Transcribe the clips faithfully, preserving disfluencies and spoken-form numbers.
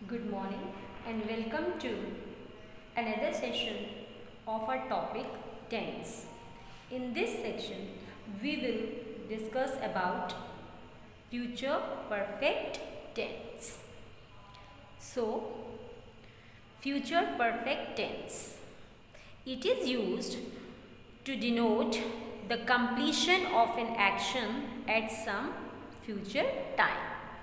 Good morning and welcome to another session of our topic tense. In this section, we will discuss about future perfect tense. So, future perfect tense. It is used to denote the completion of an action at some future time.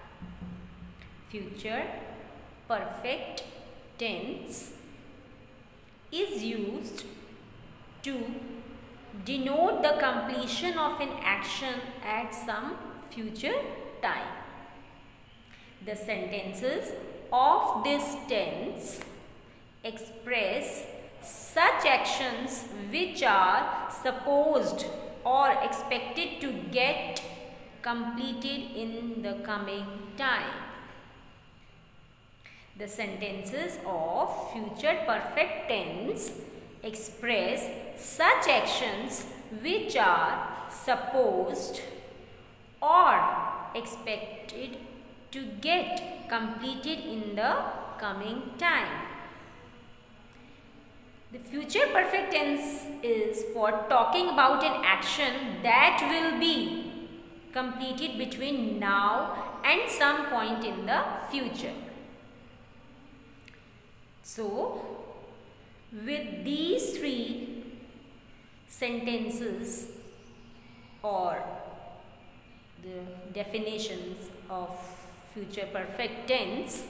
Future perfect tense is used to denote the completion of an action at some future time. The sentences of this tense express such actions which are supposed or expected to get completed in the coming time. The sentences of future perfect tense express such actions which are supposed or expected to get completed in the coming time. The future perfect tense is for talking about an action that will be completed between now and some point in the future. So, with these three sentences or the definitions of future perfect tense,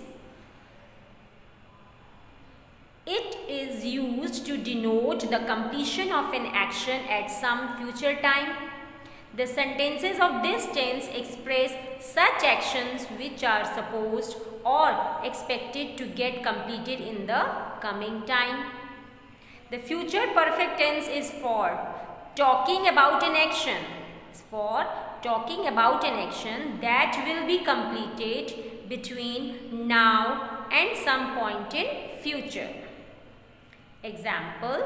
it is used to denote the completion of an action at some future time. The sentences of this tense express such actions which are supposed or expected to get completed in the coming time. The future perfect tense is for talking about an action. It's for talking about an action that will be completed between now and some point in future. Example: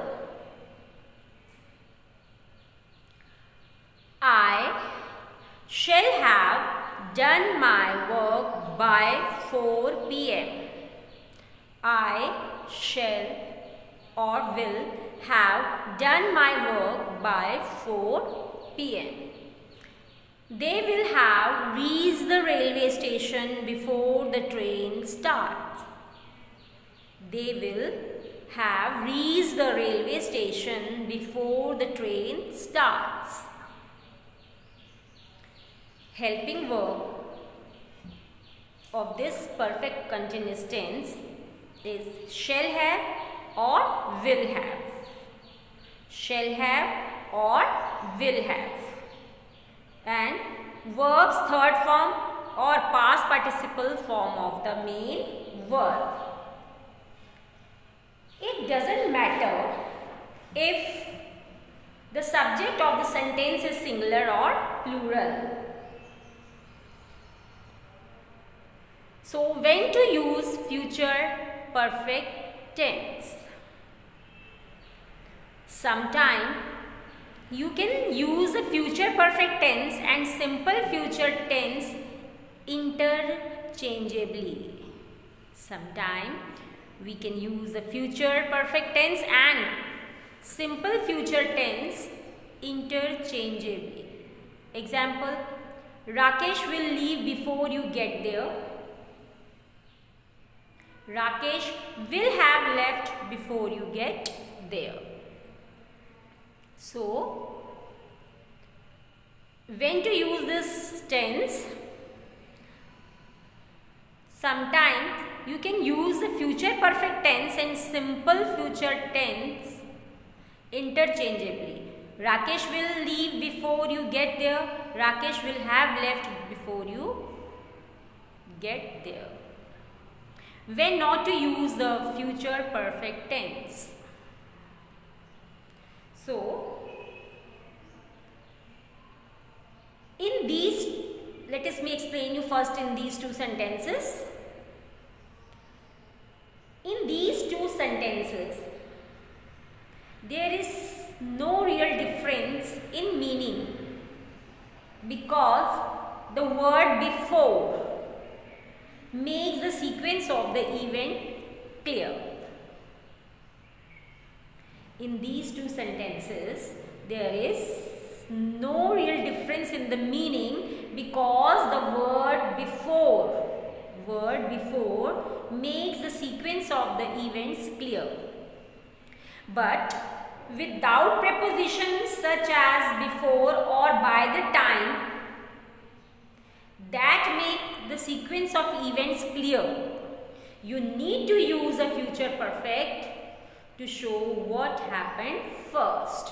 I shall have done my work by four p m I shall or will have done my work by four p m They will have reached the railway station before the train starts. They will have reached the railway station before the train starts. Helping verb of this perfect continuous tense is shall have or will have. Shall have or will have. And verb's third form or past participle form of the main verb. It doesn't matter if the subject of the sentence is singular or plural. So, when to use future perfect tense? Sometime you can use a future perfect tense and simple future tense interchangeably. Sometime we can use a future perfect tense and simple future tense interchangeably. Example: Rakesh will leave before you get there. Rakesh will have left before you get there. So, when to use this tense? Sometimes you can use the future perfect tense and simple future tense interchangeably. Rakesh will leave before you get there. Rakesh will have left before you get there. When not to use the future perfect tense? So, in these, let us me explain you first in these two sentences. In these two sentences, there is no real difference in meaning because the word before makes the sequence sequence of the event clear. In these two sentences, there is no real difference in the meaning because the word before, word before makes the sequence of the events clear. But without prepositions such as before or by the time that make the sequence of events clear, you need to use a future perfect to show what happened first.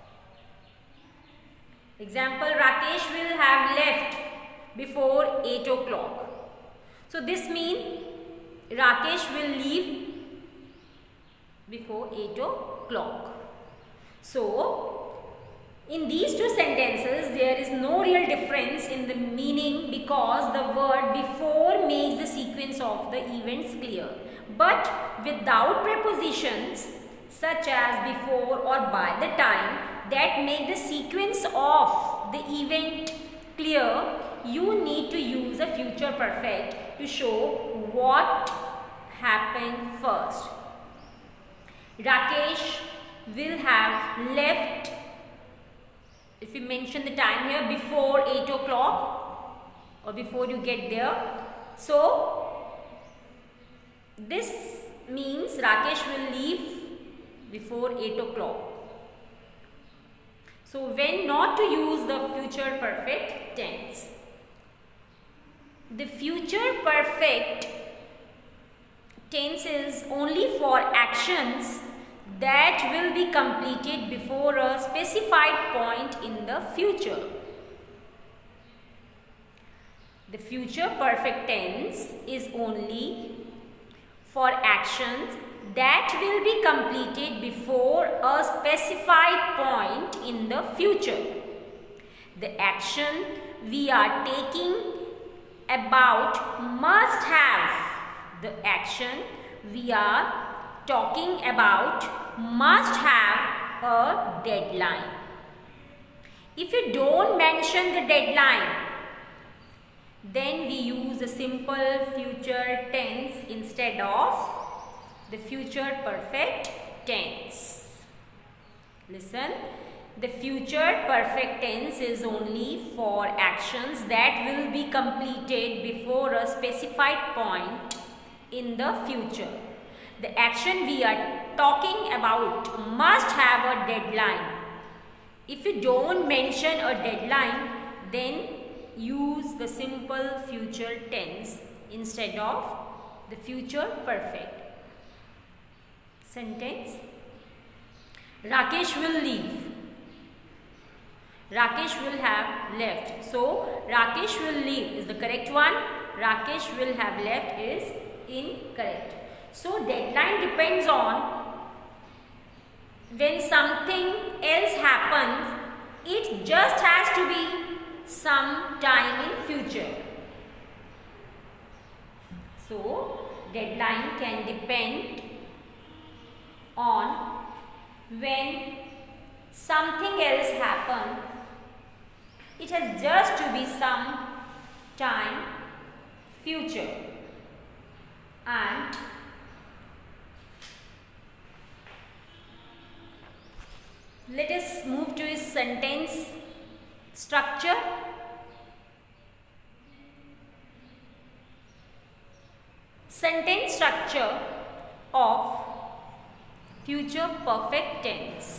Example, Rakesh will have left before eight o'clock. So this means Rakesh will leave before eight o'clock. So in these two sentences, there is no real difference in the meaning because the word before makes the sequence of the events clear. But without prepositions such as before or by the time that make the sequence of the event clear, you need to use a future perfect to show what happened first. Rakesh will have left, if you mention the time here, before eight o'clock or before you get there. So this means Rakesh will leave before eight o'clock. So when not to use the future perfect tense. The future perfect tense is only for actions that will be completed before a specified point in the future. The future perfect tense is only for actions that will be completed before a specified point in the future. The action we are taking about must have, the action we are talking about must have a deadline. If you don't mention the deadline, then we use the simple future tense instead of the future perfect tense. Listen, the future perfect tense is only for actions that will be completed before a specified point in the future. The action we are talking about must have a deadline. If you don't mention a deadline, then use the simple future tense instead of the future perfect. Sentence, Rakesh will leave. Rakesh will have left. So Rakesh will leave is the correct one. Rakesh will have left is incorrect. So deadline depends on when something else happens, it just has to be some time in future. So deadline can depend on when something else happens, it has just to be some time future. And let us move to a sentence structure. Sentence structure of future perfect tense.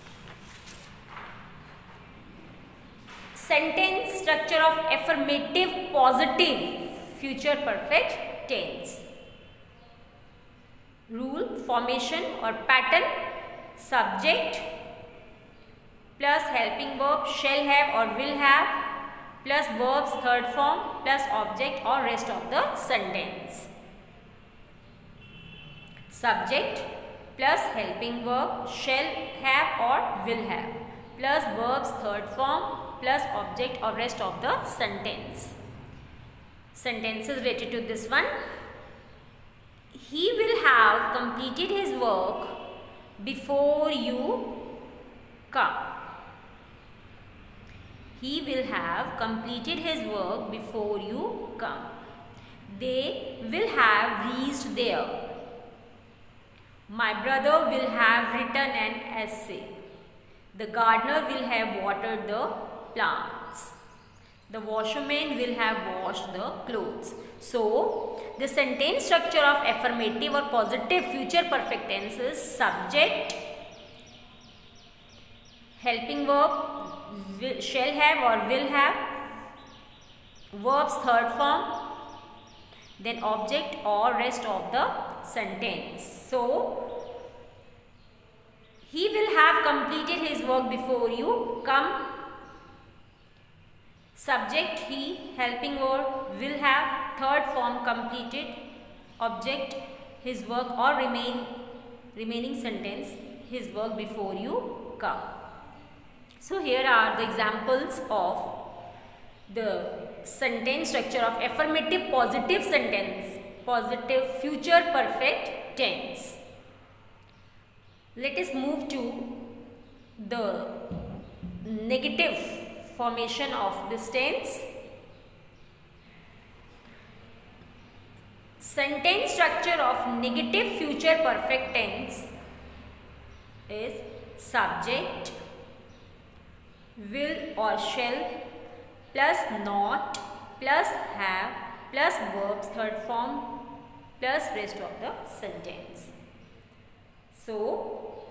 Sentence structure of affirmative positive future perfect tense. Rule, formation or pattern, subject plus helping verb shall have or will have plus verbs third form plus object or rest of the sentence. Subject plus helping verb shall have or will have plus verbs third form plus object or rest of the sentence. Sentences related to this one. He will have completed his work before you come. He will have completed his work before you come. They will have used there. My brother will have written an essay. The gardener will have watered the plants. The washerman will have washed the clothes. So, the sentence structure of affirmative or positive future perfect tense is subject, helping verb, will, shall have or will have, verbs third form, then object or rest of the sentence. So, he will have completed his work before you come. Subject he, helping verb, will have, third form completed, object his work or remain remaining sentence his work before you come. So here are the examples of the sentence structure of affirmative positive sentence, positive future perfect tense. Let us move to the negative formation of this tense. Sentence structure of negative future perfect tense is subject, will or shall, plus not, plus have, plus verbs third form, plus rest of the sentence. So,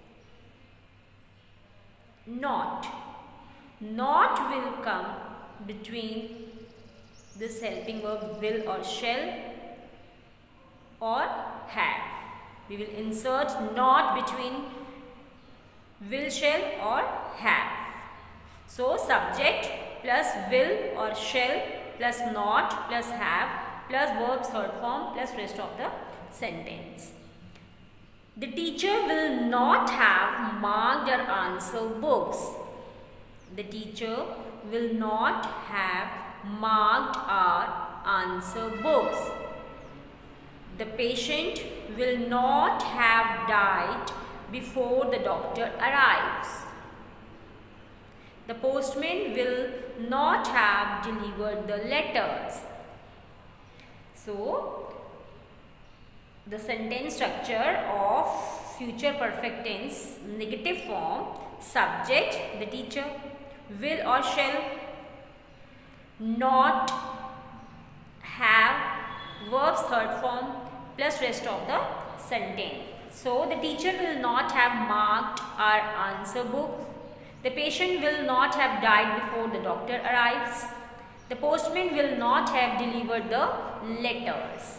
not. Not will come between this helping verb will or shall or have. We will insert not between will, shall or have. So, subject plus will or shall plus not plus have plus verbs third form plus rest of the sentence. The teacher will not have marked or answered books. The teacher will not have marked or answered books. The patient will not have died before the doctor arrives. The postman will not have delivered the letters. So, the sentence structure of future perfect tense negative form: subject, the teacher, will or shall, not, have, verbs third form plus rest of the sentence. So, the teacher will not have marked or answer book. The patient will not have died before the doctor arrives. The postman will not have delivered the letters.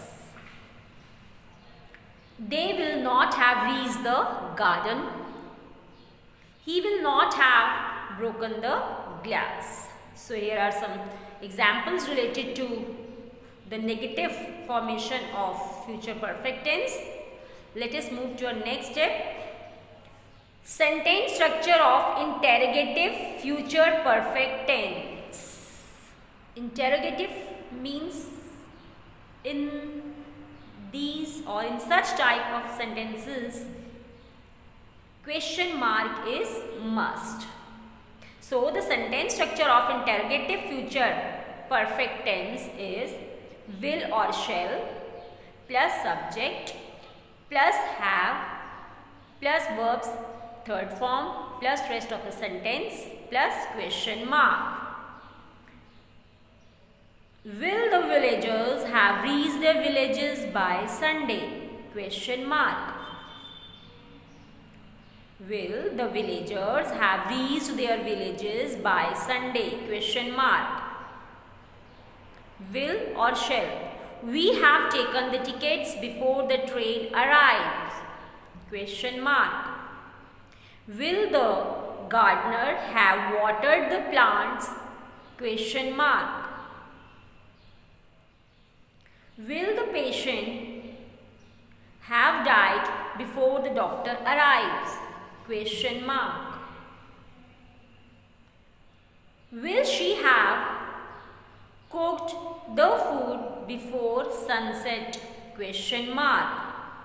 They will not have reached the garden. He will not have broken the glass. So, here are some examples related to the negative formation of future perfect tense. Let us move to our next step. Sentence structure of interrogative future perfect tense. Interrogative means in these or in such type of sentences, question mark is must. So, the sentence structure of interrogative future perfect tense is will or shall plus subject plus have plus verbs third form plus rest of the sentence plus question mark. Will the villagers have reached their villages by Sunday? Question mark. Will the villagers have reached their villages by Sunday? Question mark. Will or shall. We have taken the tickets before the train arrives. Question mark. Will the gardener have watered the plants? Question mark. Will the patient have died before the doctor arrives? Question mark. Will she have cooked the food before sunset? Question mark.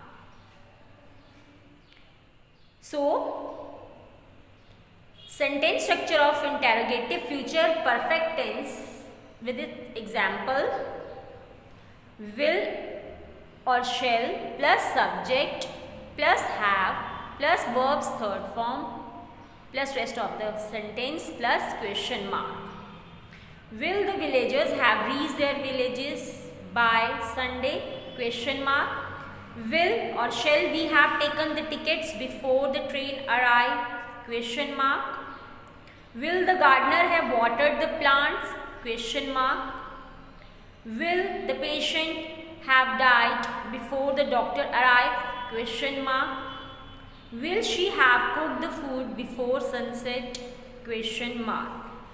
So, sentence structure of interrogative future perfect tense with its example: will or shall plus subject plus have plus verbs third form plus rest of the sentence plus question mark. Will the villagers have reached their villages by Sunday? Question mark. Will or shall we have taken the tickets before the train arrived? Question mark. Will the gardener have watered the plants? Question mark. Will the patient have died before the doctor arrived? Question mark. Will she have cooked the food before sunset? Question mark.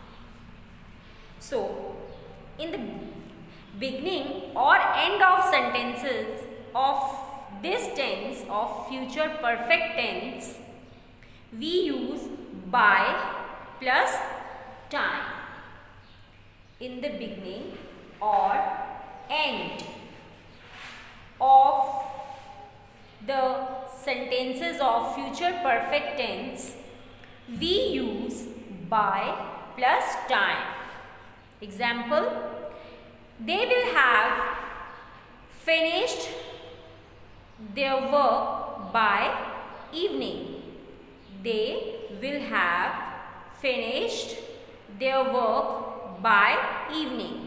So, in the beginning or end of sentences of this tense of future perfect tense, we use by plus time. In the beginning or end of the sentences of future perfect tense, we use by plus time. Example, they will have finished their work by evening. They will have finished their work by evening.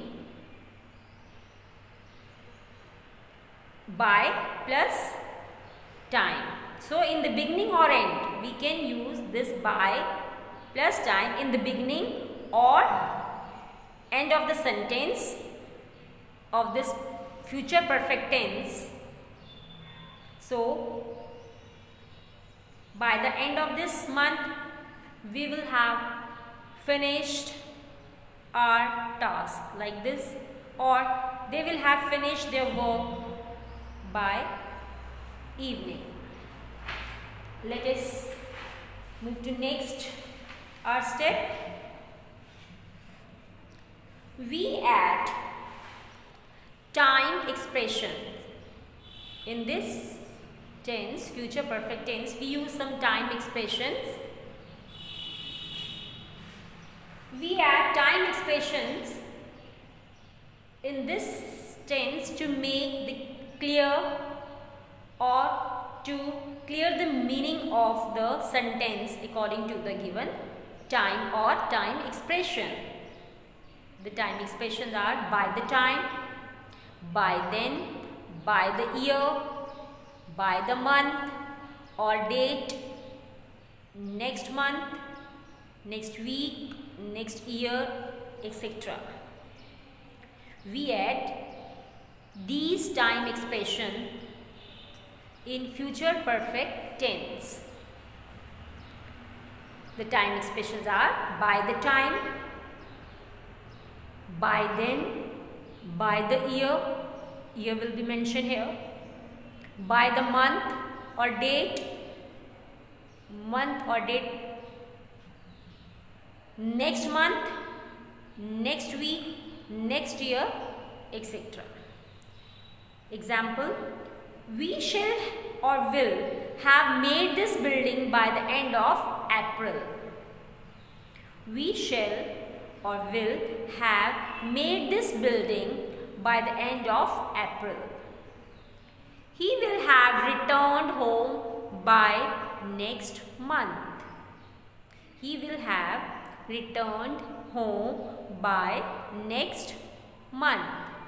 By plus time. So, in the beginning or end, we can use this by plus time in the beginning or end of the sentence of this future perfect tense. So, by the end of this month, we will have finished our task like this, or they will have finished their work by evening. Let us move to next our step. We add time expressions. In this tense, future perfect tense, we use some time expressions. We add time expressions in this tense to make the clear or to clear the meaning of the sentence according to the given time or time expression. The time expressions are by the time, by then, by the year, by the month or date, next month, next week, next year, et cetera. We add these time expressions in future perfect tense. The time expressions are by the time, by then, by the year, year will be mentioned here, by the month or date, month or date, next month, next week, next year, et cetera. Example, we shall or will have made this building by the end of April. We shall or will have made this building by the end of April. He will have returned home by next month. He will have returned home by next month.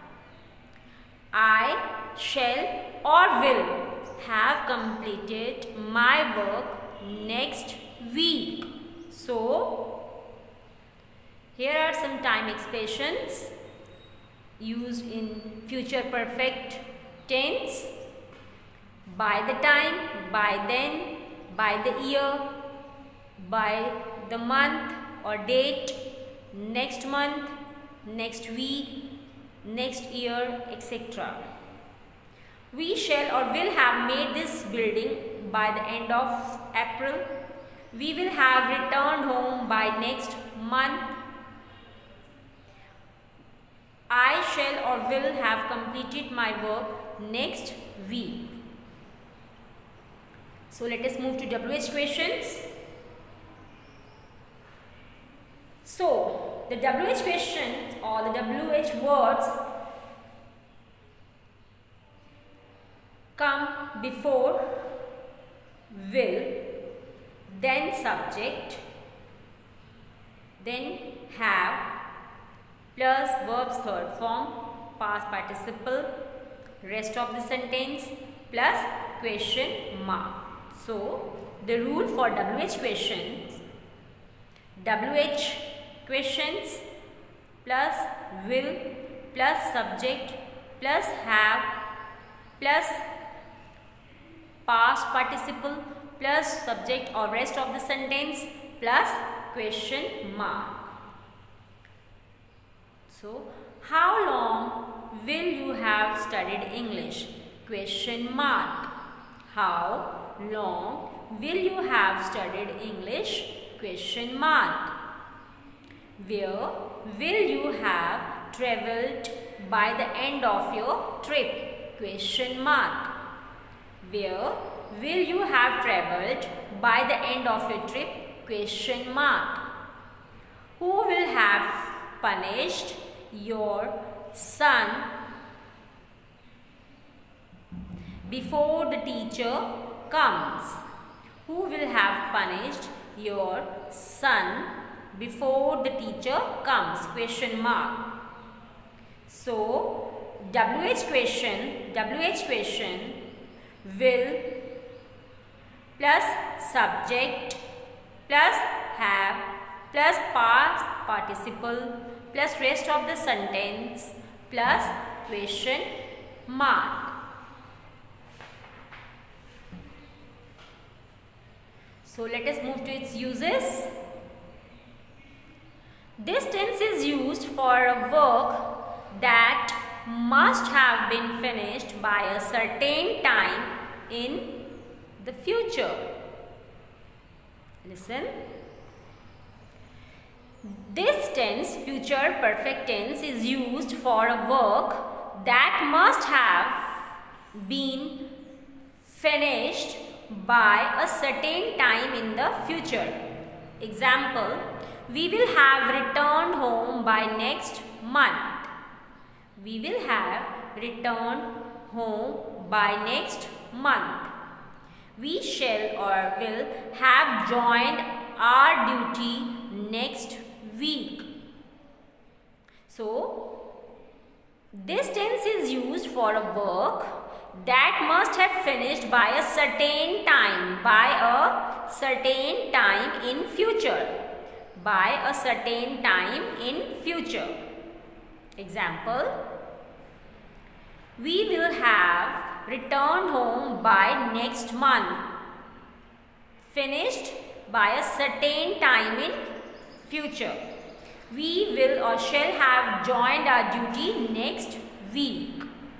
I shall or will have completed my work next week. So, here are some time expressions used in future perfect tense. By the time, by then, by the year, by the month or date, next month, next week, next year, et cetera. We shall or will have made this building by the end of April. We will have returned home by next month. I shall or will have completed my work next week. So let us move to W H questions. So the W H questions or the W H words come before will, then subject, then have, plus verb's third form, past participle, rest of the sentence, plus question mark. So, the rule for W H questions, W H questions plus will plus subject plus have plus past participle plus subject or rest of the sentence plus question mark. So, how long will you have studied English? Question mark. How long will you have studied English? Question mark. Where will you have travelled by the end of your trip? Question mark. Where will you have travelled by the end of your trip? Question mark. Who will have punished your son before the teacher comes? Who will have punished your son before the teacher comes? Question mark. So, W H question, W H question will plus subject plus have plus past participle plus rest of the sentence plus question mark. So let us move to its uses. This tense is used for a work that must have been finished by a certain time in the future. Listen. This tense, future perfect tense, is used for a work that must have been finished by a certain time in the future. Example, we will have returned home by next month. We will have returned home by next month. We shall or will have joined our duty next week. So, this tense is used for a work that must have finished by a certain time, by a certain time in future, by a certain time in future. Example, we will have returned home by next month. Finished by a certain time in future. We will or shall have joined our duty next week.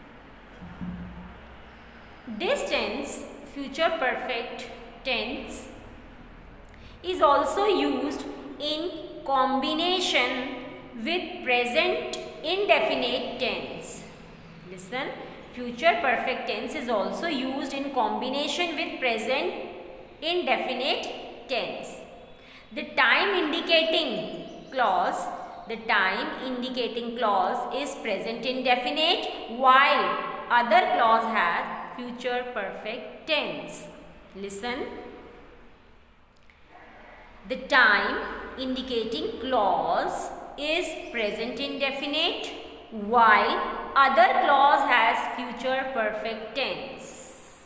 This tense, future perfect tense, is also used in combination with present indefinite tense. Listen, future perfect tense is also used in combination with present indefinite tense. The time indicating clause, the time indicating clause is present indefinite, while other clause has future perfect tense. Listen. The time indicating clause is present indefinite, while other clause has future perfect tense.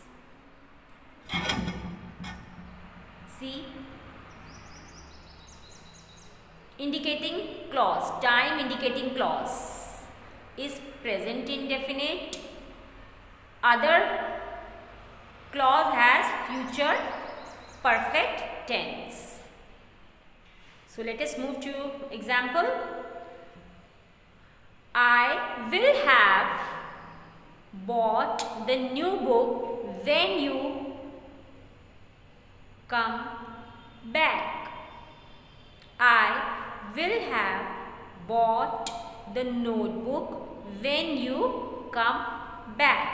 See. Indicating clause, time indicating clause is present indefinite. Other clause has future perfect tense. So let us move to example. I will have bought the new book when you come back. I will have bought the notebook when you come back.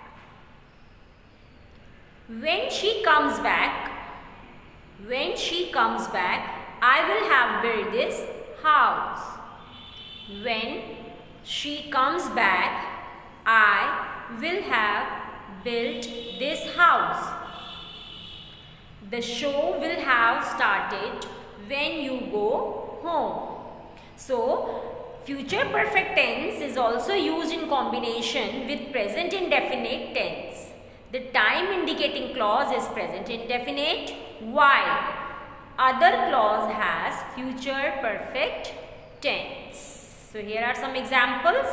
When she comes back, when she comes back, I will have built this house. When she comes back, I will have built this house. The show will have started when you go home. So, future perfect tense is also used in combination with present indefinite tense. The time indicating clause is present indefinite, while other clause has future perfect tense. So, here are some examples.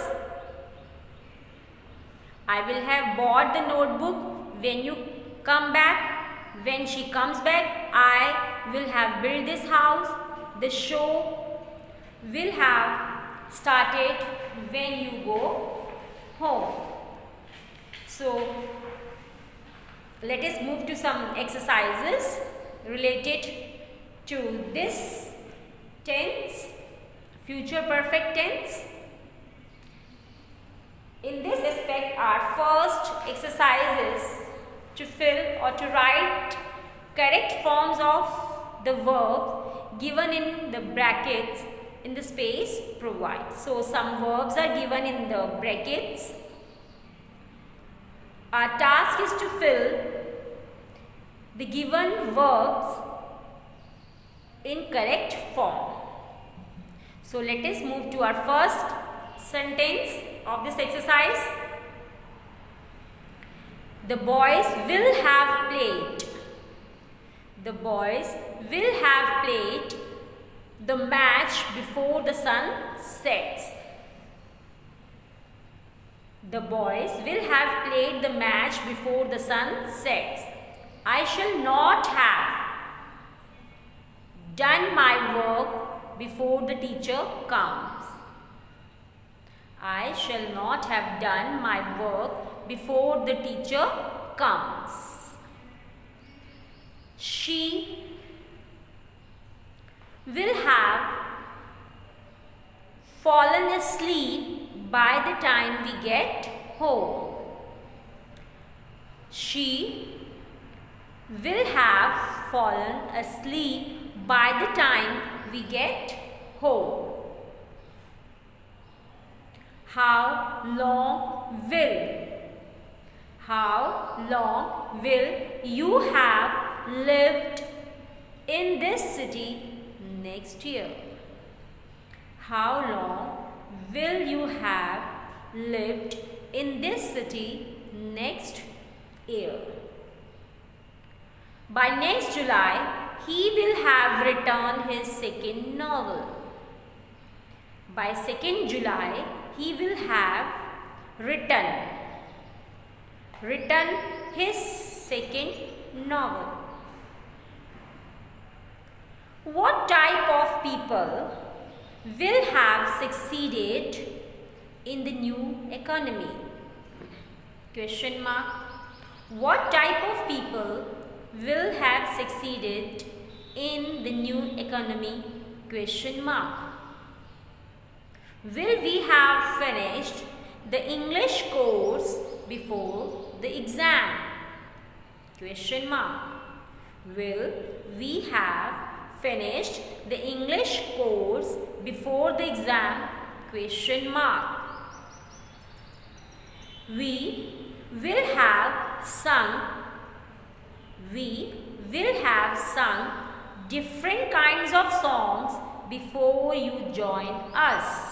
I will have bought the notebook when you come back. When she comes back, I will have built this house. The show will have started when you go home. So, let us move to some exercises related to this tense, future perfect tense. In this aspect, our first exercises to fill or to write correct forms of the verb given in the brackets in the space provided. So, some verbs are given in the brackets. Our task is to fill the given verbs in correct form. So, let us move to our first sentence of this exercise. The boys will have played. The boys will have played the match before the sun sets. The boys will have played the match before the sun sets. I shall not have done my work before the teacher comes. I shall not have done my work before the teacher comes. She will have fallen asleep by the time we get home. She will have fallen asleep by the time we get home. How long will? How long will you have lived in this city next year? How long will you have lived in this city next year? By next July, he will have written his second novel. By second July, he will have written, written his second novel. What type of people will have succeeded in the new economy? Question mark. What type of people will have succeeded in the new economy? Question mark. Will we have finished the English course before the exam? Question mark. Will we have finished the English course before the exam? Question mark. We will have sung, we will have sung different kinds of songs before you join us.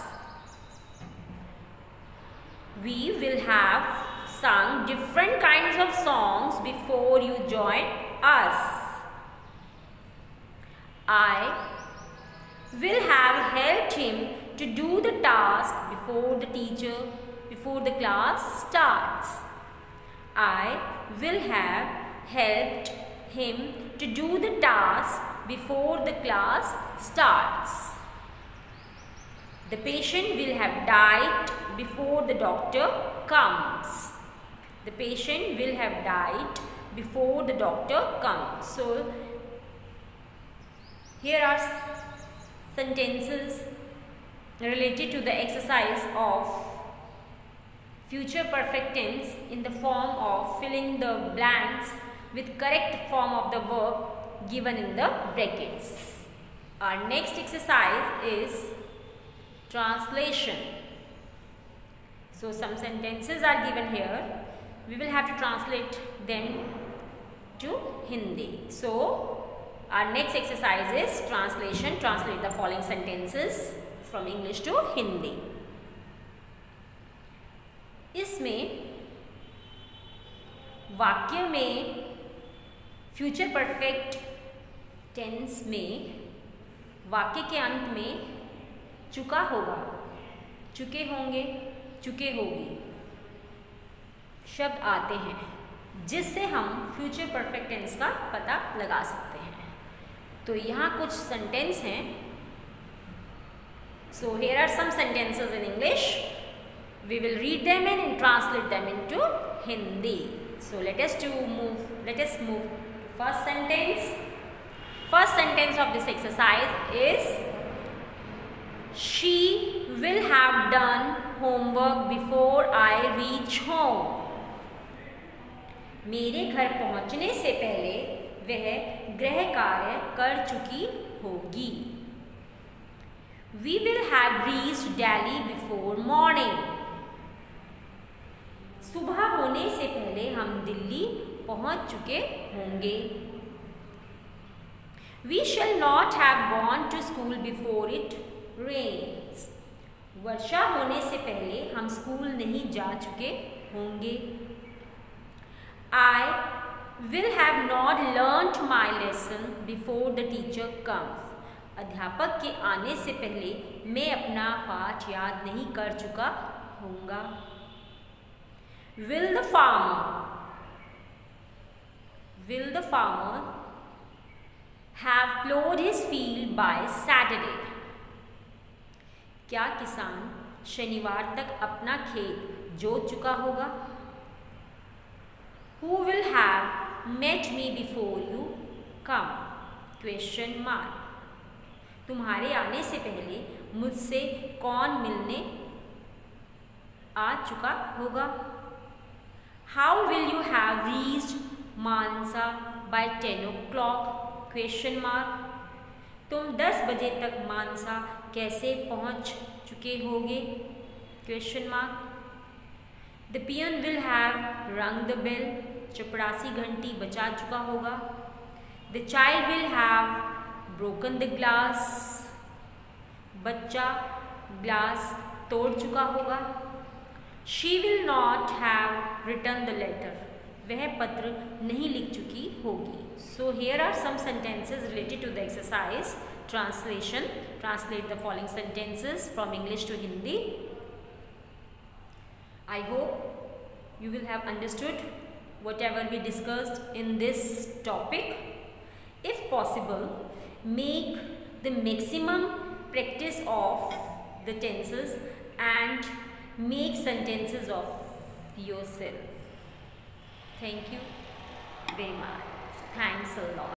We will have sung different kinds of songs before you join us. I will have helped him to do the task before the teacher, before the class starts. I will have helped him to do the task before the class starts. The patient will have died before the doctor comes. The patient will have died before the doctor comes. So, here are sentences related to the exercise of future perfect tense in the form of filling the blanks with correct form of the verb given in the brackets. Our next exercise is translation. So, some sentences are given here. we will have to translate them to Hindi. So our next exercise is translation. Translate the following sentences from English to Hindi. इसमें वाक्य में future perfect tense में वाक्य के अंत में चुका होगा, चुके होंगे, चुके होगी शब्द आते हैं जिससे हम फ्यूचर परफेक्ट टेंस का पता लगा सकते हैं। तो यहाँ कुछ सेंटेंस हैं। So here are some sentences in English. We will read them and translate them into Hindi. So let us to move. Let us move. First sentence. First sentence of this exercise is: She will have done homework before I reach home. मेरे घर पहुंचने से पहले वह गृह कार्य कर चुकी होगी. We will have reached Delhi before morning. सुबह होने से पहले हम दिल्ली पहुंच चुके होंगे. We shall not have gone to school before it rains. वर्षा होने से पहले हम स्कूल नहीं जा चुके होंगे. I will have not learnt my lesson before the teacher comes. अध्यापक के आने से पहले मैं अपना पाठ याद नहीं कर चुका होऊंगा. Will the farmer Will the farmer have plowed his field by Saturday? क्या किसान शनिवार तक अपना खेत जोत चुका होगा? Who will have met me before you come? Question mark. तुम्हारे आने से पहले मुझसे कौन मिलने आ चुका होगा? How will you have reached Mansa by ten o'clock? Question mark. तुम दस बजे तक मानसा कैसे पहुंच चुके होगे? Question mark. The peon will have rung the bell. चपरासी घंटी बजा चुका होगा. The child will have broken the glass. बच्चा ग्लास तोड़ चुका होगा. She will not have written the letter. वह पत्र नहीं लिख चुकी होगी. So here are some sentences related to the exercise. Translation. Translate the following sentences from English to Hindi. I hope you will have understood whatever we discussed in this topic. If possible, make the maximum practice of the tenses and make sentences of yourself. Thank you very much. Thanks a lot.